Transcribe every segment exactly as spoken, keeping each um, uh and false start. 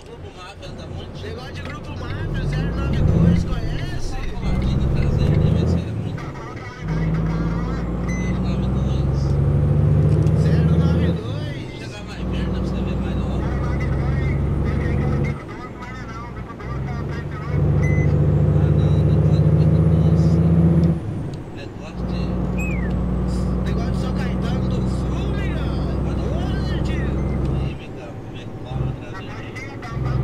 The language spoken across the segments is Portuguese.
Negócio de grupo máfia, zero nove dois, conhece? zero nove dois. Chegar mais perto, dá pra você ver melhor. Ah, não, negócio de doce. Negócio de. Negócio de São Caetano do Sul, melhor. doze, tio. Ih, amigão, como é que fala atrás da gente?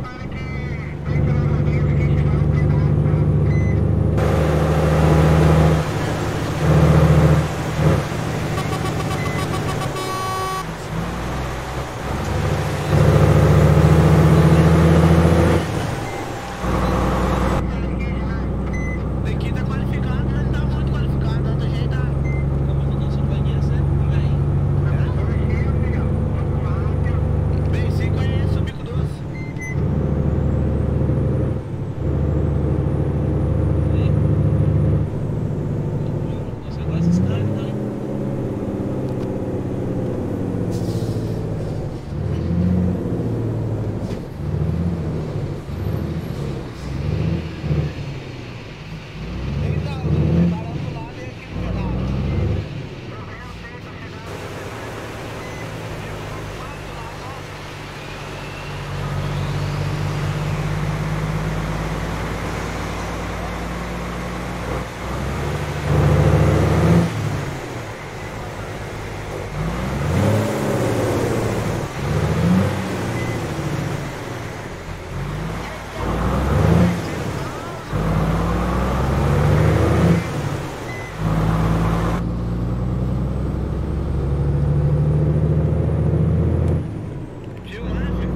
Daqui tá qualificado, mas não tá muito qualificado, não, do jeito tá. Como que não se conhece, né? Bem, sim, conhece o Bico Doce. Você gosta desses caras, então, hein? Então, preparando do lado e aqui no pedal. Viu, máfia?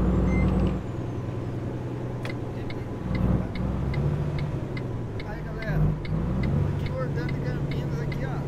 Aí galera, aqui voltando de Campinas aqui ó.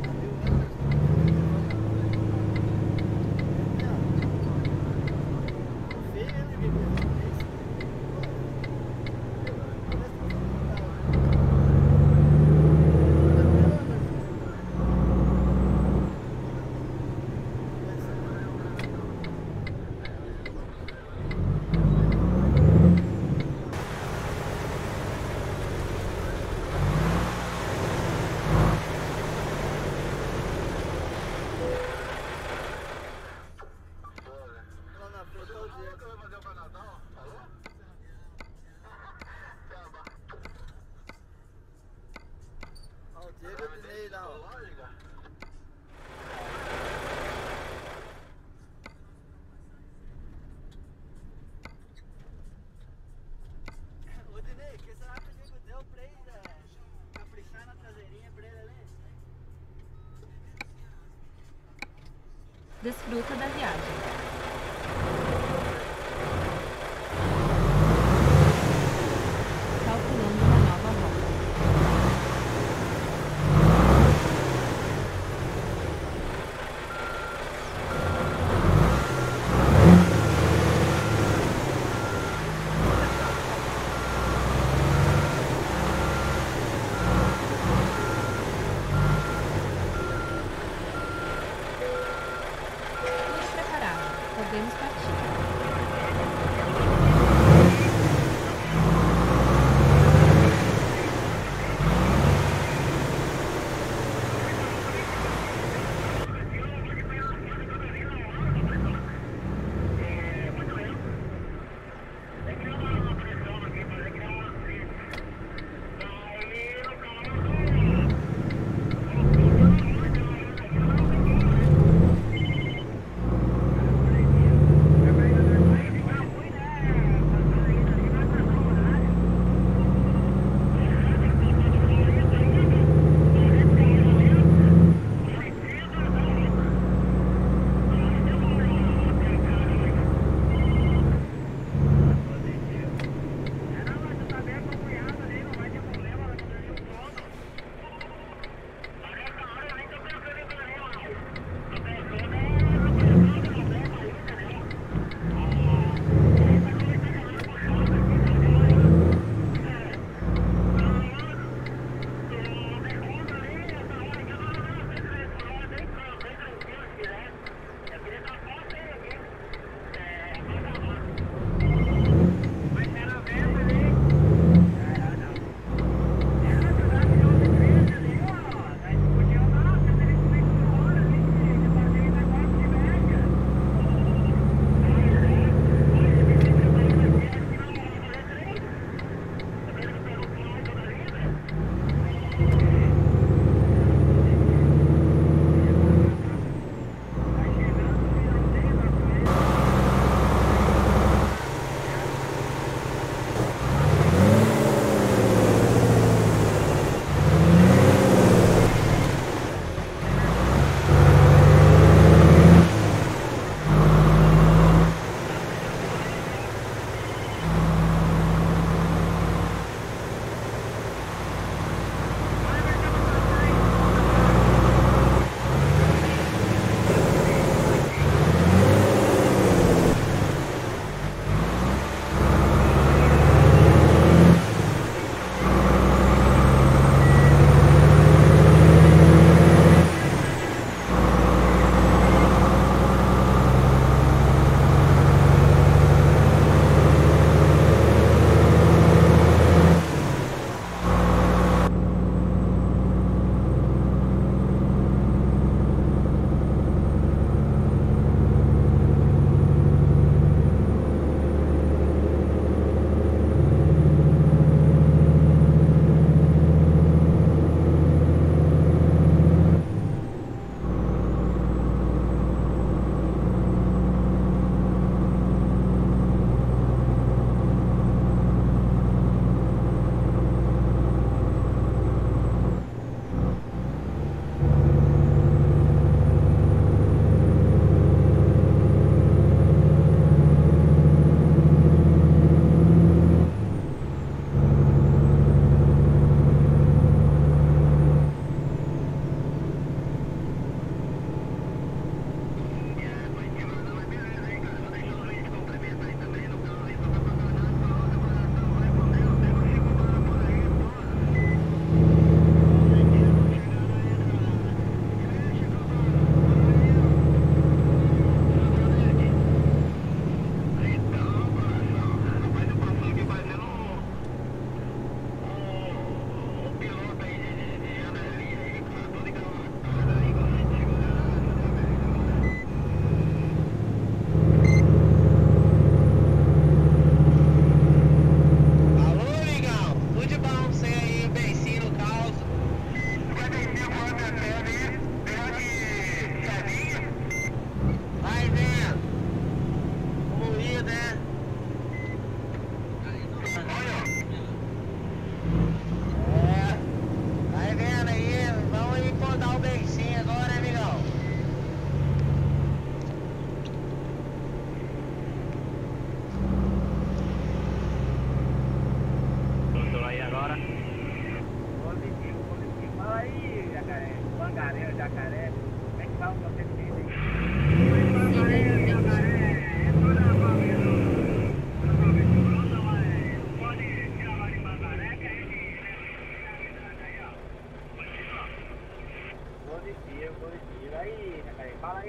Lá na frente tá o Diego. Ó, o Diego e o Dinei lá, ó. Ô Dinei, que será que o Diego deu pra ele é, caprichar na traseirinha pra ele ali? Desfruta da viagem. Calculando uma nova rota. Tudo preparado. Podemos partir. É pra ir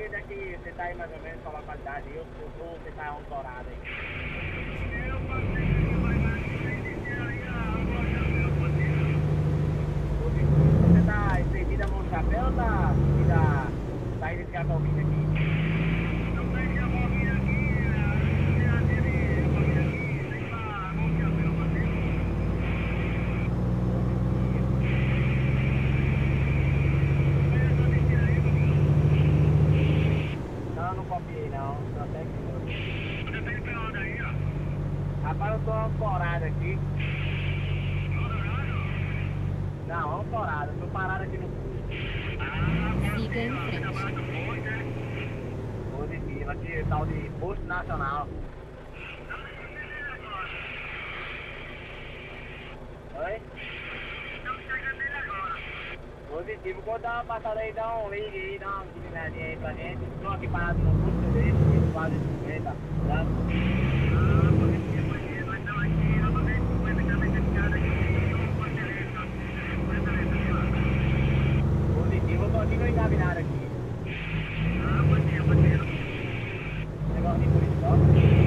medida que você tá aí mais ou menos com a localidade aí, ou ou você tá ancorado aí? Você tá estendida a mão do chapéu ou tá da saída de Jacobina aqui? Não tem Jacobina aqui, a Jacobina aqui, tem lá a mão de chapéu pra Não, não copiei não, só até que você tem pra onde aí, ó? Rapaz, eu tô ancorado aqui. Não, ancorado, tô parado aqui no Siga em frente. positivo, aqui tal de Posto Nacional. Oi? Positivo, quando dá uma passada aí, dá um ligue aí, dá uma guinadinha aí pra gente. Estou aqui parado no curso desse, quase cinquenta, tá? Positivo, eu tô aqui no engavinado aqui. Negocinho por isso, ó.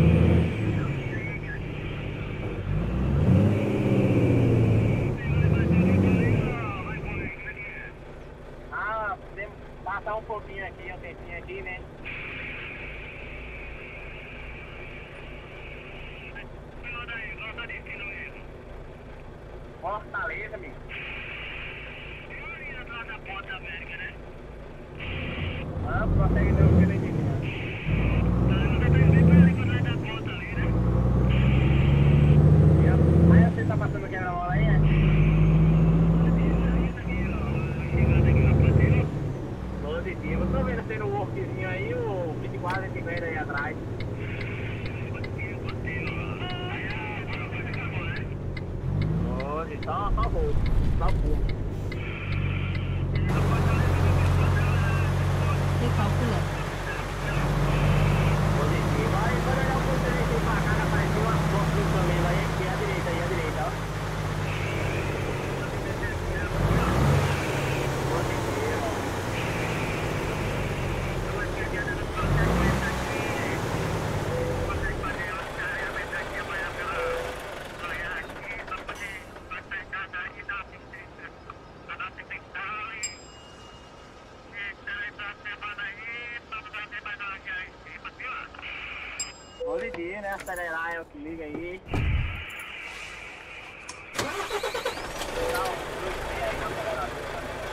Ah, podemos passar um pouquinho aqui, um tempinho aqui, né? Fortaleza, amigo. Atrás da porta da América, né? Ah, prossegue meu filho aqui. Aí você tá passando quebra-mola aí, né? Positivo, eu tô vendo você no workzinho aí, o vinte e quatro, cinquenta aí atrás. Hoje, só, só voo, só voo. Recalculando. Positivo, aí quando eu olhar o ponto direito pra cá, apareceu uma foto do camelo aí, aqui à direita, aí à direita, ó. Positivo. Positivo, né? Acelerar é o que liga aí. Dá um dois pés aí no acelerador.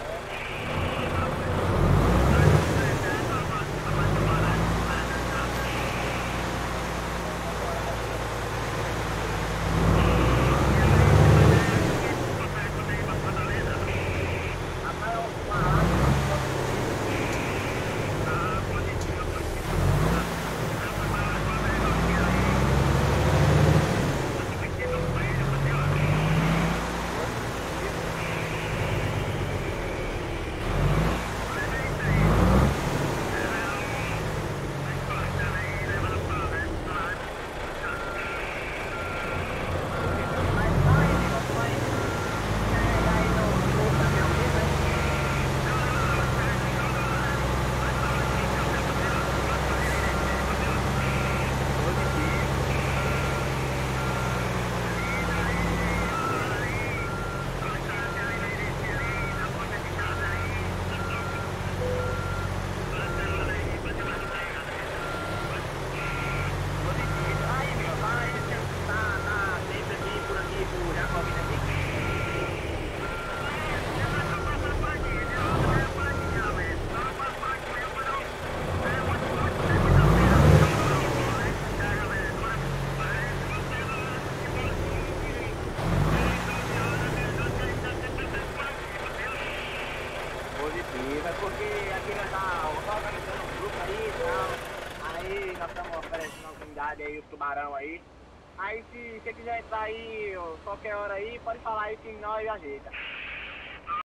Positivo, é porque aqui nós tá organizando um grupo aí e tal. Aí nós estamos oferecendo uma unidade aí, os tubarão aí. Aí se você quiser entrar aí, qualquer hora aí, pode falar aí que nós ajeita.